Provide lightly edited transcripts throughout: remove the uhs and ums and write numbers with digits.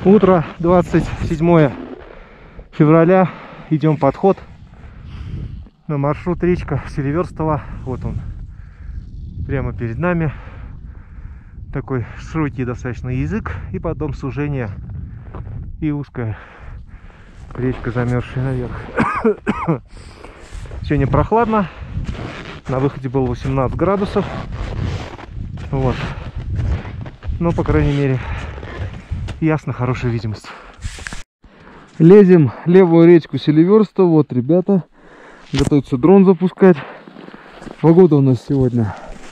Утро 27 февраля. Идем подход на маршрут речка Селиверстова. Вот он прямо перед нами. Такой широкий достаточно язык, и потом сужение и узкая речка, замерзшая наверх. Сегодня прохладно. На выходе было 18 градусов. Вот. Но, по крайней мере, ясно, хорошая видимость. Лезем в левую речку Селиверстова. Вот ребята готовятся дрон запускать. Погода у нас сегодня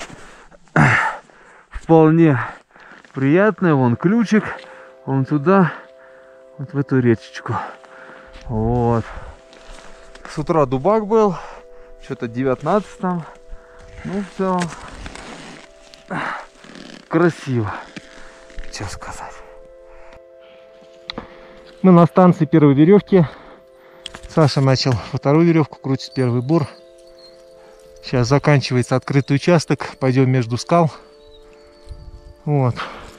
вполне приятная. Вон ключик, вон туда, вот в эту речечку. Вот. С утра дубак был, что-то 19 там. Ну, все красиво. Что сказать. Мы на станции первой веревки. Саша начал вторую веревку крутить, первый бур. Сейчас заканчивается открытый участок. Пойдем между скал. Вот.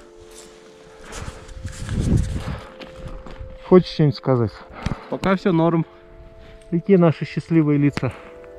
Хочешь что-нибудь сказать? Пока все норм. Какие наши счастливые лица?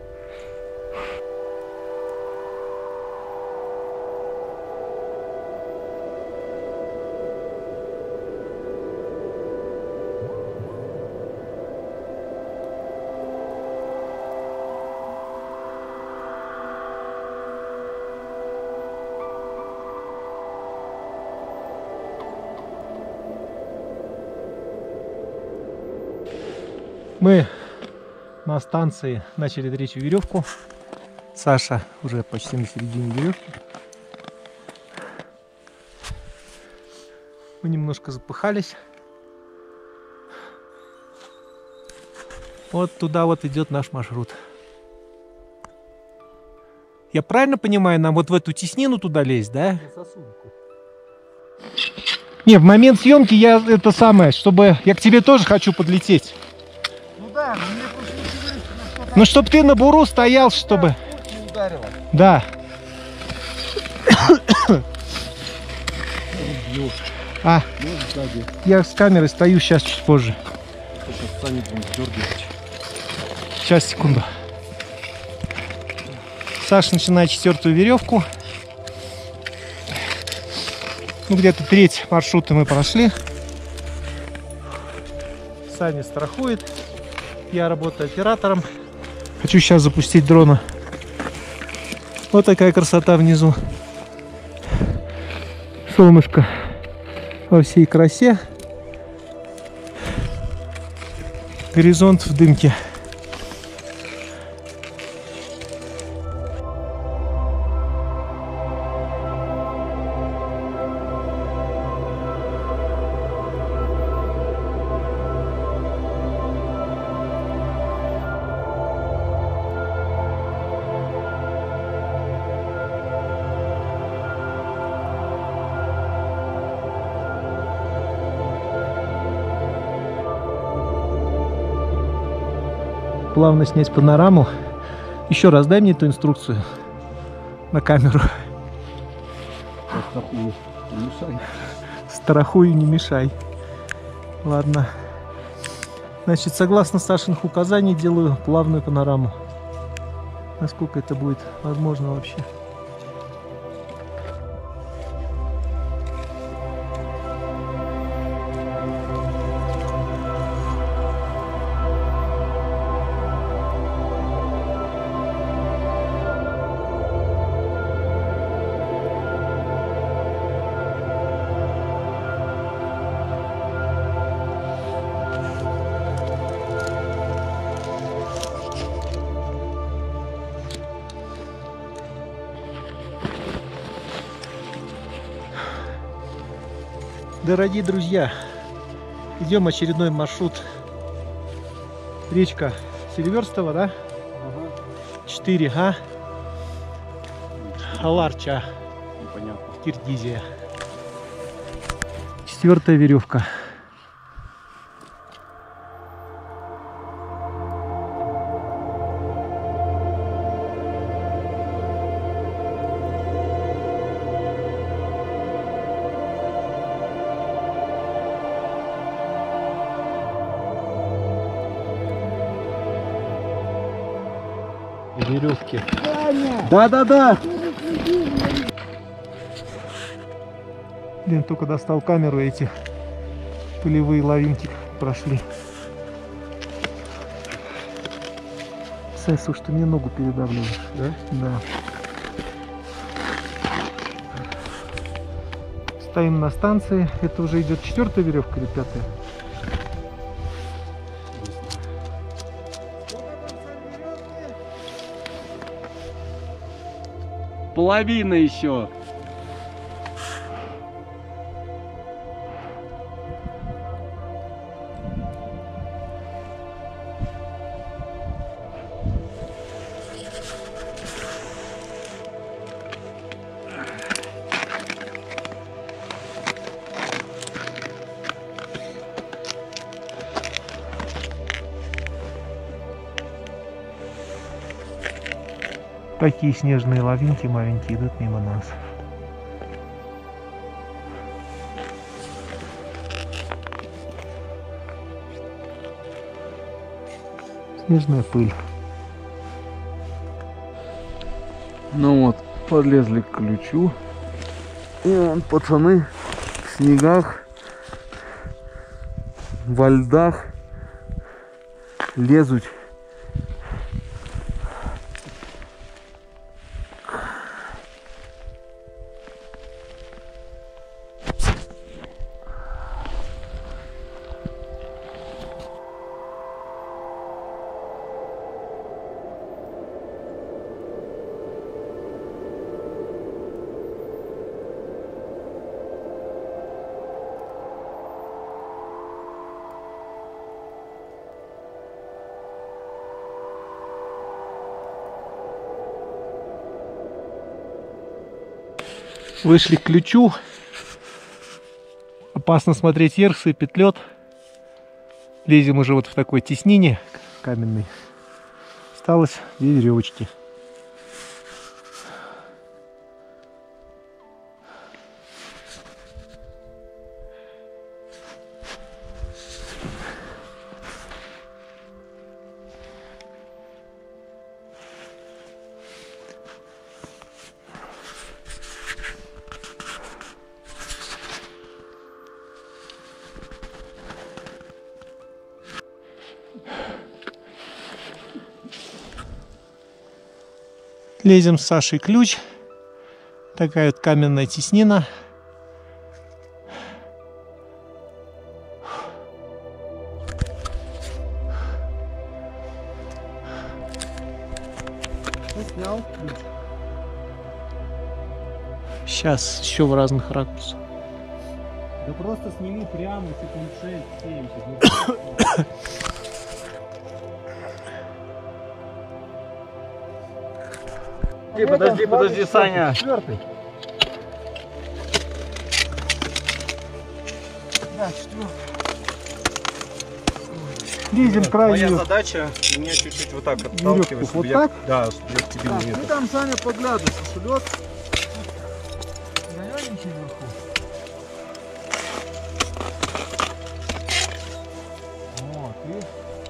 Мы на станции начали третью веревку. Саша уже почти на середине веревки. Мы немножко запыхались. Вот туда вот идет наш маршрут. Я правильно понимаю, нам вот в эту теснину туда лезть, да? Не, в момент съемки я это самое, чтобы я к тебе тоже хочу подлететь. Да, но мне просто не говорит, что там... Ну, чтобы ты на буру стоял, чтобы... Не ударило. Да. А, я с камерой стою, сейчас чуть позже. Сейчас, секунду. Саша начинает четвертую веревку. Ну, где-то треть маршрута мы прошли. Саня страхует. Я работаю оператором. Хочу сейчас запустить дрона. Вот такая красота внизу. Солнышко во всей красе. Горизонт в дымке. Плавно снять панораму. Еще раз дай мне эту инструкцию на камеру. Страхую, не мешай. Страхую, не мешай. Ладно. Значит, согласно Сашиных указаний, делаю плавную панораму. Насколько это будет возможно вообще. Дорогие друзья, идем очередной маршрут. Речка Селиверстова, да? 4А. Аларча. Непонятно. Киргизия. Четвертая веревка. веревки. Да. Блин, только достал камеру, эти пылевые лавинки прошли. Сань, слушай, ты мне ногу передавливаешь. Да? Да. Стоим на станции. Это уже идет 4-я веревка или 5-я? Половина еще. Такие снежные лавинки маленькие идут мимо нас. Снежная пыль. Ну вот, подлезли к ключу. И вон пацаны в снегах, во льдах лезут. Вышли к ключу. Опасно смотреть вверх, сыпет лед. Лезем уже вот в такой теснине каменной. Осталось 2 веревочки. Лезем с Сашей ключ. Такая вот каменная теснина. Снял ключ. Сейчас еще в разных ракурсах. Да просто сними прямо секунд 6-7. Подожди, Саня. 4-й. Да, 4-й. Лезем к краю. Моя задача меня чуть-чуть вот так отталкивать. Вот чтобы так? Да, чтобы я к тебе не Ты это. там, Саня, поглядывай, лед. Вот, и...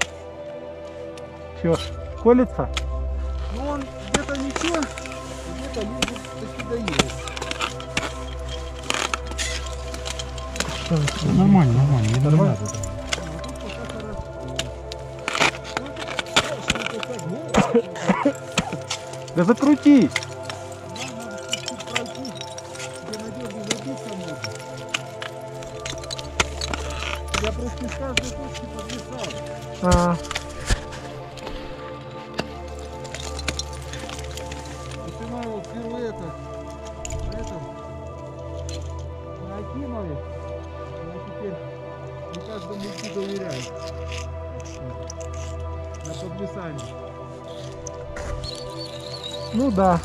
Все, колется? Ну он где-то ничего, где-то лезет таки доедет. Нормально, не нормально. Да закрутись! Я просто из каждой точки подвисал. Начинаю вот впервые это на этом на Акимове. Я теперь не каждому идти доверяю. На подвисании. Ну да.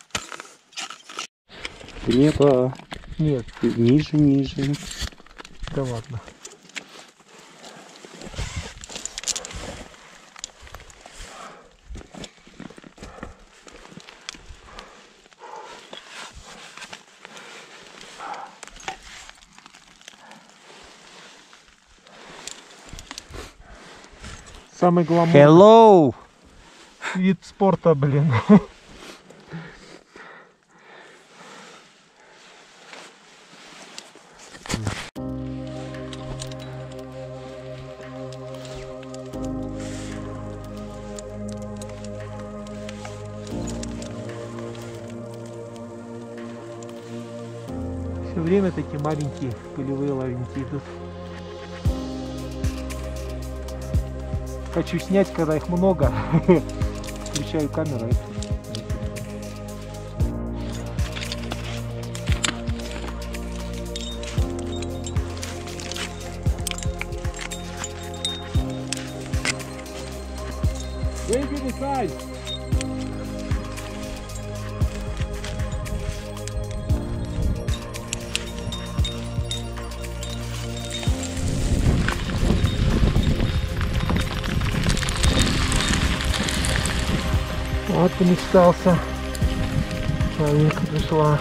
Небо. Нет. Ниже. Да ладно. Самый гламурный Hello! вид спорта, блин. Все время такие маленькие пылевые лавинки идут. Хочу снять, когда их много. Включаю камеру. Выбери, Сань! Вот и мечтался. Человек пришла.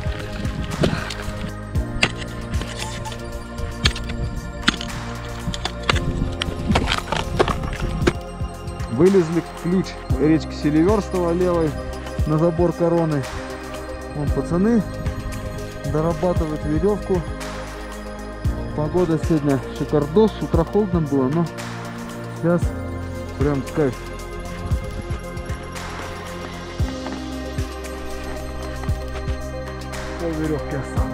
Вылезли ключ речки Селиверстова левой на забор Короны. Вон пацаны дорабатывают веревку. Погода сегодня шикардос. С утра холодно было, но сейчас прям кайф. Пол веревки осталось.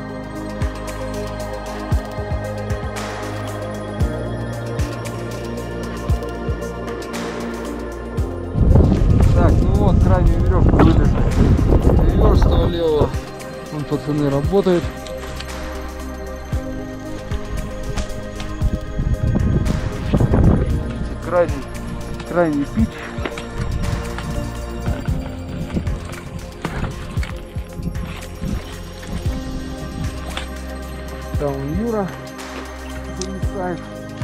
Так, ну вот, крайнюю веревку вылезли. Селиверстова левого. Вон пацаны работают. Крайний пич. Там Юра зависает.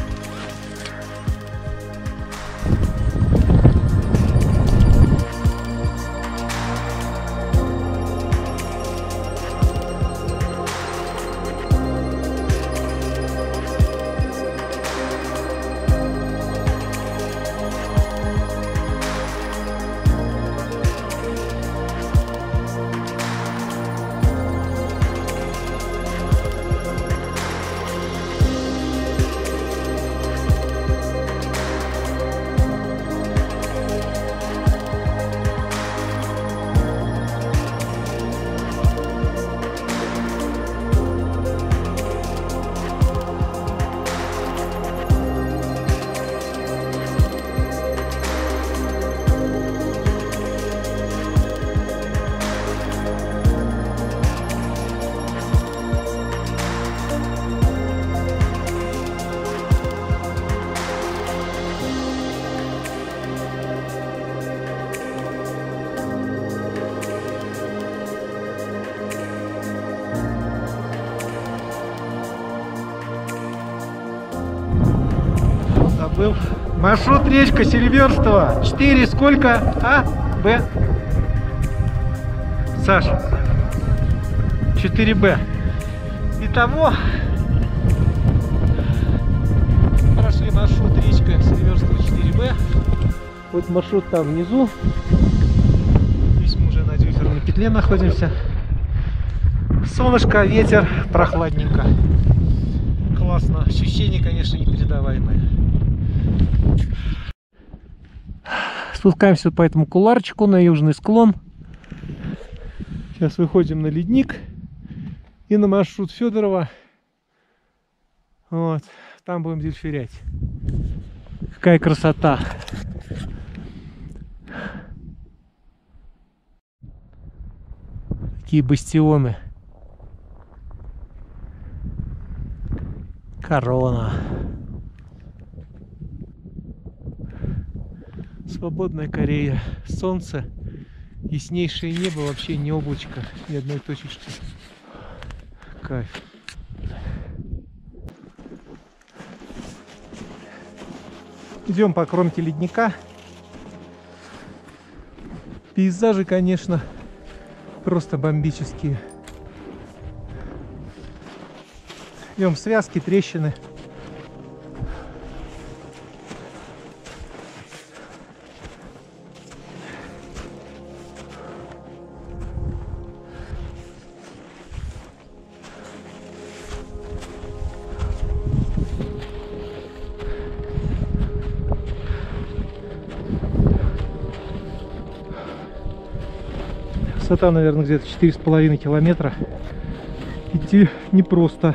Забыл. Маршрут речка Селиверстова. 4 сколько? А? Б? Саш. 4Б. Итого прошли маршрут речка Селиверстова 4Б. Вот маршрут там внизу. Здесь мы уже на дюзерной петле находимся. Солнышко, ветер, прохладненько. Классно. Ощущения, конечно, непередаваемые. Спускаемся по этому куларчику на южный склон. Сейчас выходим на ледник и на маршрут Федорова. Вот, там будем дельфирять. Какая красота! Такие бастионы. Корона. Свободная Корея. Солнце. Яснейшее небо. Вообще не облачко. Ни одной точечки. Кайф. Идем по кромке ледника. Пейзажи, конечно, просто бомбические. Идем связки, трещины. Высота, наверное, где-то 4,5 километра. Идти непросто.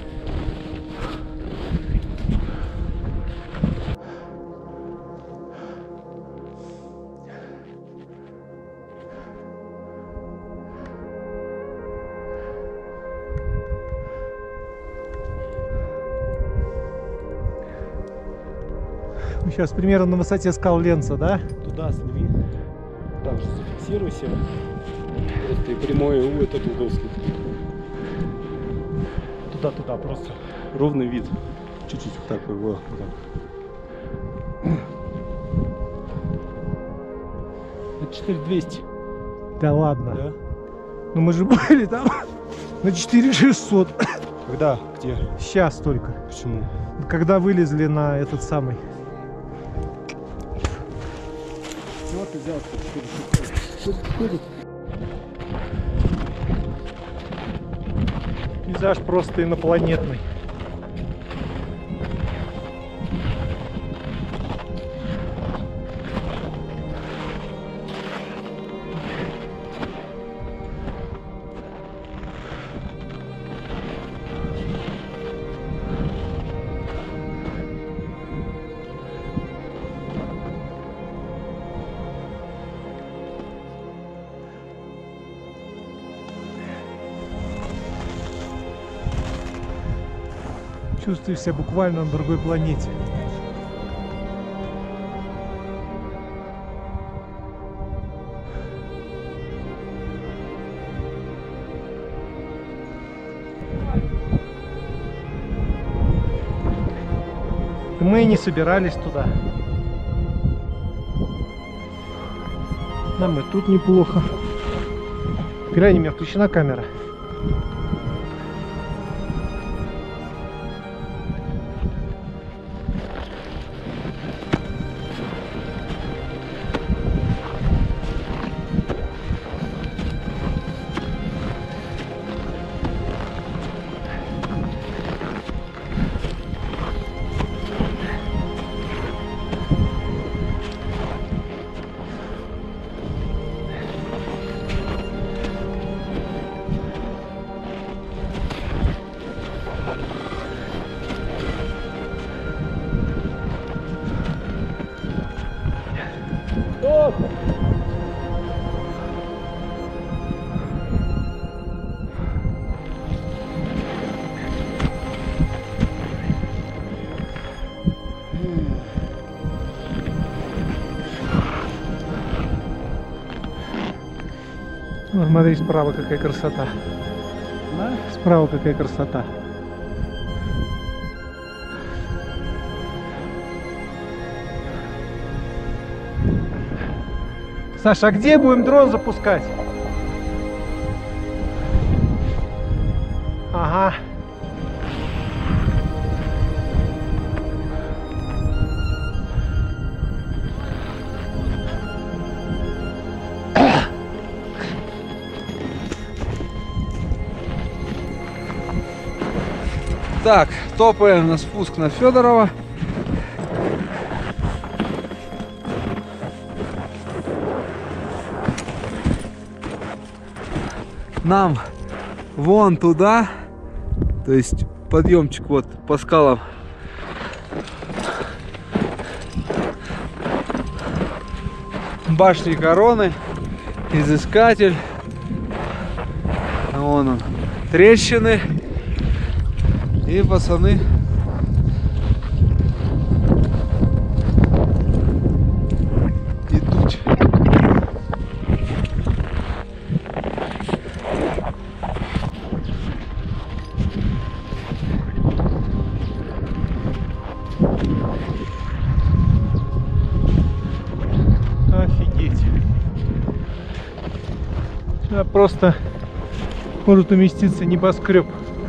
Мы сейчас примерно на высоте скал Ленца, да? Туда сними. Так же зафиксируйся. Просто и прямой у этот уголский. Туда, просто ровный вид. Чуть-чуть вот так его. Вот так. Это 4200. Да ладно. Да? Ну мы же были там на 4600. Когда? Где? Сейчас только. Почему? Когда вылезли на этот самый. Чего ты взял? Что Пейзаж просто инопланетный. Чувствую себя буквально на другой планете. Мы и не собирались туда. Нам и тут неплохо. Глянь, у меня включена камера. Смотри, справа какая красота. Да? Справа какая красота. Саша, а где будем дрон запускать? Ага. Так, топаем на спуск на Федорова. Нам вон туда, то есть подъемчик вот по скалам. Башни Короны, изыскатель. Вон он, трещины. И пацаны идут. А просто может уместиться небоскреб.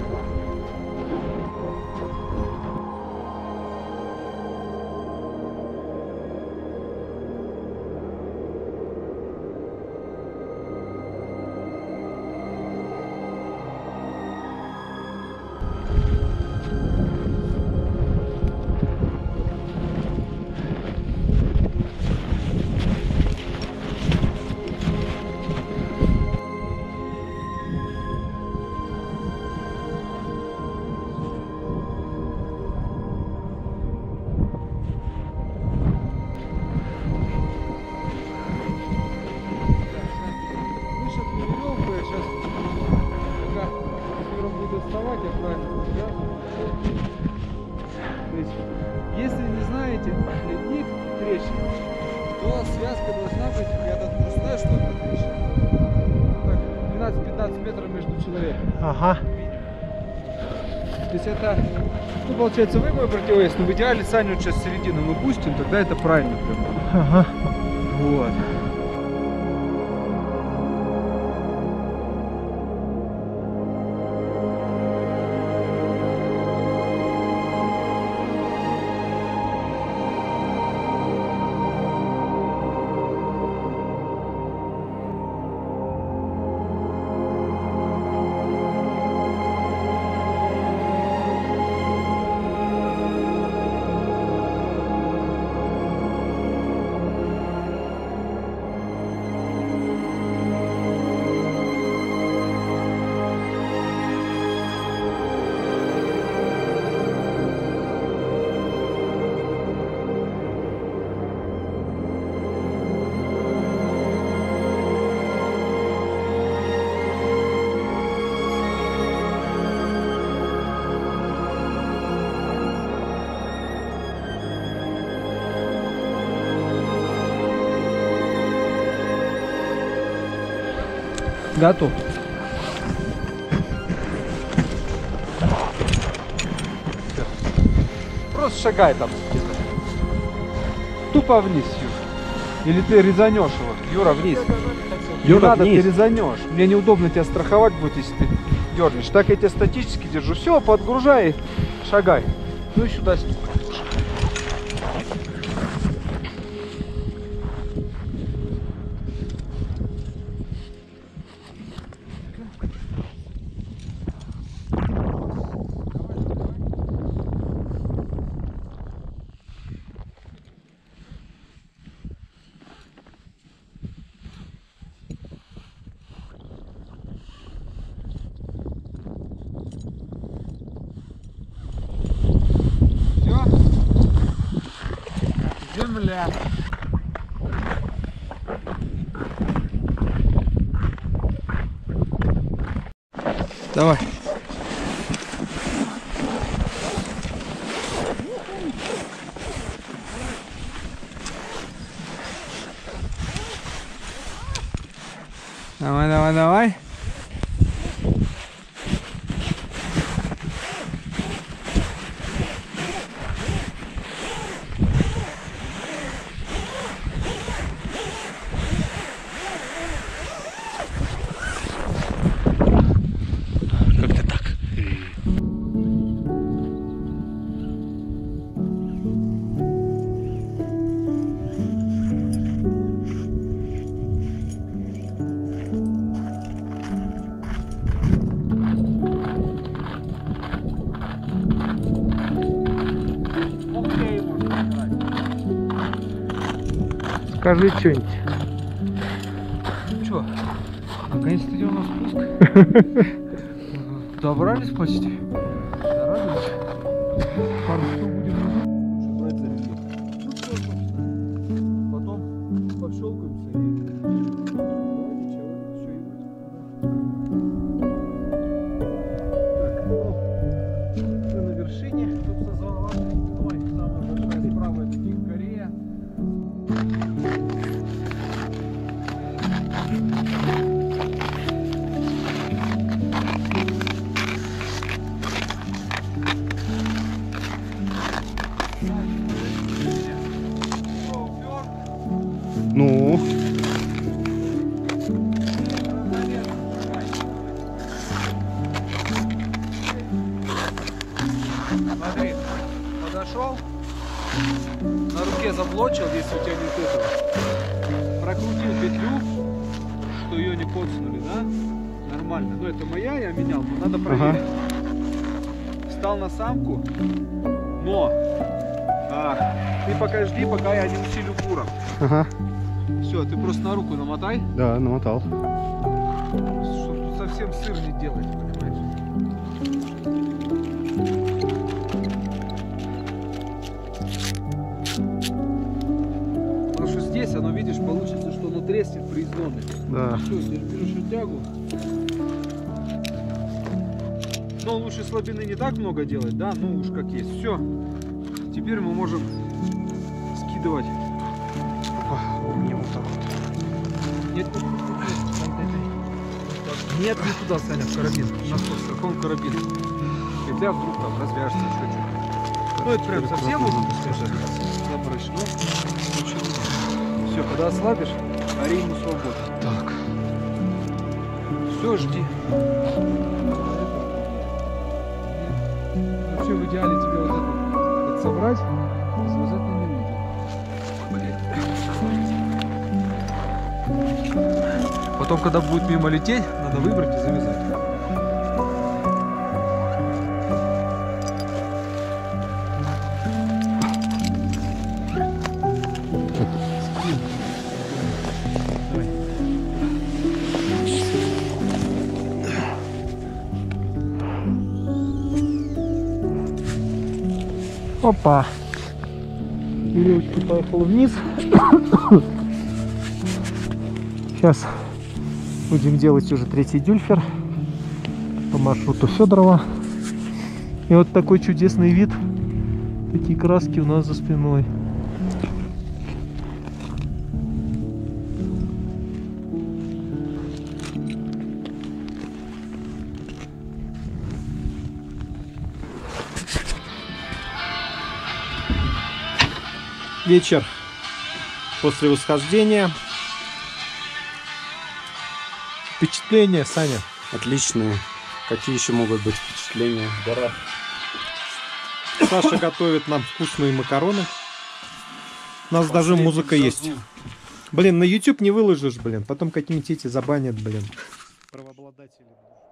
Если не знаете ледник трещин, то связка должна быть, я так знаю, что это трещина. Так, 12-15 метров между человеком. Ага. То есть это, ну, получается, вы мой противовес, но в идеале сальную часть середину мы пустим, тогда это правильно прям. Ага. Вот. Готов. Всё. Просто шагай там. Тупо вниз, Юра. Или ты резанешь его. Юра, вниз. Юра, Не надо, вниз. ты резанешь. Мне неудобно тебя страховать будет, если ты дернешь. Так я тебя статически держу. Все, подгружай и шагай. Ну и сюда. Земля. Давай. Давай, давай, давай. Как-то так. Скажи что-нибудь. Чё? Наконец-то идем на спуск. Добрались почти. Радуюсь. Пару штук будем лучше брать за руки. Ну все, точно. Потом пощелкаемся и... Давай, ничего, еще и так, ну, мы на вершине. Тут созвала спиной. Самая большая справа это Кик-Корея. Ну, заблочил, если у тебя нет этого. Прокрутил петлю, что ее не подсунули, да? Нормально. Ну это моя, я менял, но надо проверить. Встал на самку, но ты пока жди, пока я не усилю буром. Ага. Все, ты просто на руку намотай. Да, намотал. Чтобы тут совсем сыр не делать, понимаешь? Потому что здесь оно, видишь, получится, что оно треснет при изломе. Да. Все, держишь тягу. Но лучше слабины не так много делать, да? Ну уж как есть. Все. Теперь мы можем скидывать. Не вот так вот. Нет, нет, не туда, Саня, в карабин. У нас в каком карабин? Петля вдруг там развяжется чуть-чуть. Ну это прям совсем уже забрать, ну все, когда ослабишь, ори ему свободу. Так. Все, жди. Вообще в идеале тебе вот это собрать, связать на нитку. Потом, когда будет мимо лететь, надо выбрать и завязать. Опа. Веревочка поехала вниз. Сейчас будем делать уже третий дюльфер по маршруту Федорова. И вот такой чудесный вид. Такие краски у нас за спиной. Вечер после восхождения. Впечатления, Саня? Отличные. Какие еще могут быть впечатления? Гора. Саша готовит нам вкусные макароны. У нас даже музыка есть. Блин, на YouTube не выложишь, блин. Потом какие-нибудь эти забанят, блин. Правообладатели.